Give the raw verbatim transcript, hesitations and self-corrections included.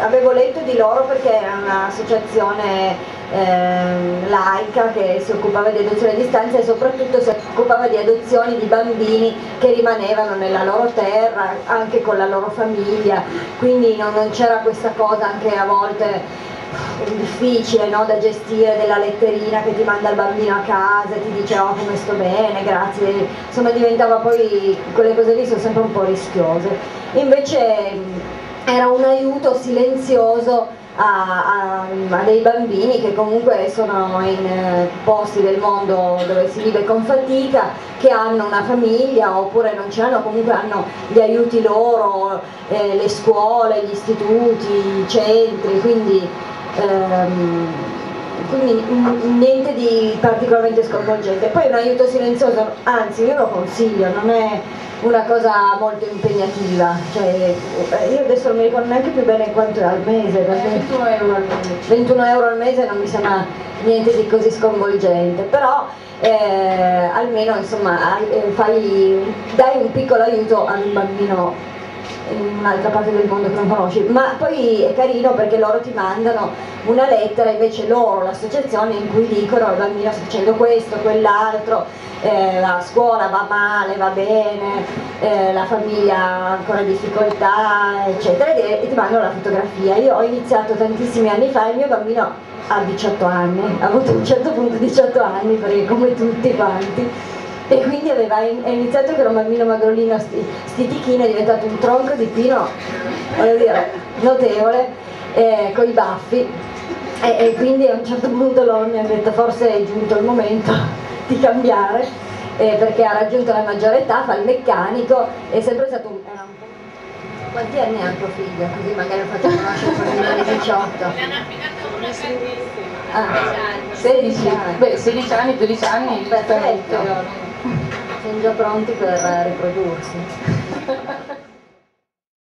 avevo letto di loro perché era un'associazione eh, laica che si occupava di adozione a distanza e soprattutto si occupava di adozioni di bambini che rimanevano nella loro terra, anche con la loro famiglia, quindi non, non c'era questa cosa anche a volte difficile, no, da gestire, della letterina che ti manda il bambino a casa e ti dice oh come sto bene, grazie, insomma diventava poi, quelle cose lì sono sempre un po' rischiose. Invece era un aiuto silenzioso a, a, a dei bambini che comunque sono in eh, posti del mondo dove si vive con fatica, che hanno una famiglia oppure non ce l'hanno, comunque hanno gli aiuti loro, eh, le scuole, gli istituti, i centri, quindi Ehm, quindi niente di particolarmente sconvolgente. Poi un aiuto silenzioso, anzi io lo consiglio, non è una cosa molto impegnativa, cioè, io adesso non mi ricordo neanche più bene quanto è al mese, perché ventuno euro al mese. ventuno euro al mese non mi sembra niente di così sconvolgente, però eh, almeno insomma fai, dai un piccolo aiuto a un bambino in un'altra parte del mondo che non conosci, ma poi è carino perché loro ti mandano una lettera, invece loro, l'associazione, in cui dicono il bambino sta facendo questo, quell'altro, eh, la scuola va male, va bene, eh, la famiglia ha ancora difficoltà, eccetera, e ti mandano la fotografia. Io ho iniziato tantissimi anni fa, il mio bambino ha diciotto anni, ha avuto a un certo punto diciotto anni, perché come tutti quanti, e quindi aveva, è iniziato che era un bambino magrolino stitichino, è diventato un tronco di pino, voglio dire, notevole, eh, con i baffi, e, e quindi a un certo punto loro mi hanno detto forse è giunto il momento di cambiare, eh, perché ha raggiunto la maggiore età, fa il meccanico, è sempre stato un... Era un po'... Quanti anni ha tuo figlio? Così magari lo faccio conoscere con il diciotto. Mi hanno affidato una carissima. Ah, sedici anni. Beh, sedici anni, dodici anni. Perfetto. Sono già pronti per riprodursi.